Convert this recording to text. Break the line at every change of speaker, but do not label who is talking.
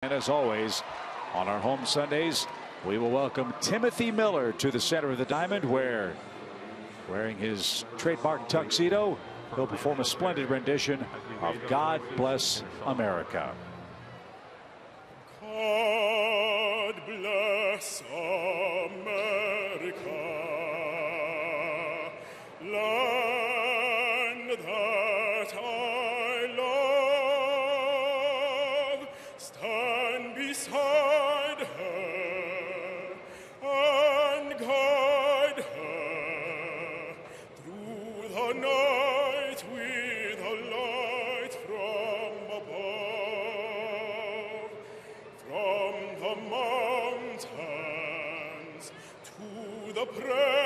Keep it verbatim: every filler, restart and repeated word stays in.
And as always, on our home Sundays, we will welcome Timothy Miller to the center of the diamond, where, wearing his trademark tuxedo, he'll perform a splendid rendition of God Bless America.
God bless America, land that I love. Stand beside her and guide her through the night with a light from above. From the mountains to the prairies,